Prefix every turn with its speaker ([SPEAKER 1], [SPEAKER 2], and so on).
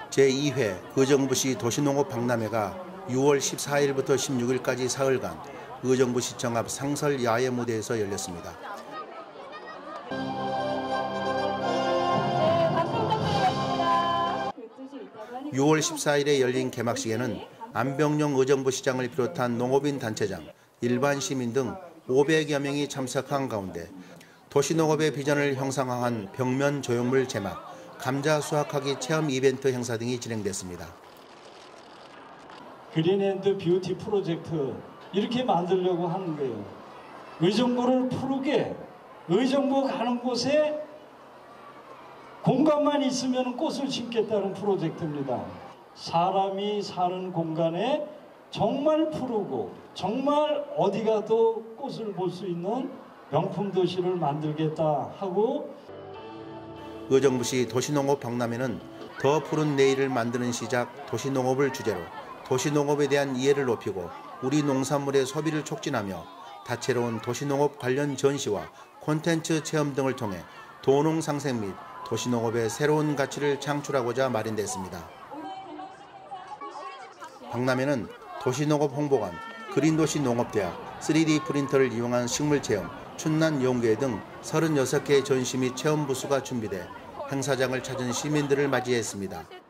[SPEAKER 1] 제2회 의정부시 도시농업 박람회가 6월 14일부터 16일까지 사흘간 의정부시청 앞 상설 야외 무대에서 열렸습니다. 6월 14일에 열린 개막식에는 안병용 의정부시장을 비롯한 농업인 단체장, 일반 시민 등 500여 명이 참석한 가운데 도시농업의 비전을 형상화한 벽면 조형물 제막, 감자 수확하기 체험 이벤트 행사 등이 진행됐습니다.
[SPEAKER 2] 그린앤드 뷰티 프로젝트 이렇게 만들려고 하는 거예요. 의정부를 푸르게, 의정부 가는 곳에 공간만 있으면 꽃을 심겠다는 프로젝트입니다. 사람이 사는 공간에 정말 푸르고 정말 어디 가도 꽃을 볼 수 있는 명품 도시를 만들겠다 하고,
[SPEAKER 1] 의정부시 도시농업 박람회는 더 푸른 내일을 만드는 시작 도시농업을 주제로 도시농업에 대한 이해를 높이고 우리 농산물의 소비를 촉진하며 다채로운 도시농업 관련 전시와 콘텐츠 체험 등을 통해 도농 상생 및 도시농업의 새로운 가치를 창출하고자 마련됐습니다. 박람회는 도시농업 홍보관, 그린도시 농업대학, 3D 프린터를 이용한 식물체험, 춘난 연구회 등 36개의 전시 및 체험 부스가 준비돼 행사장을 찾은 시민들을 맞이했습니다.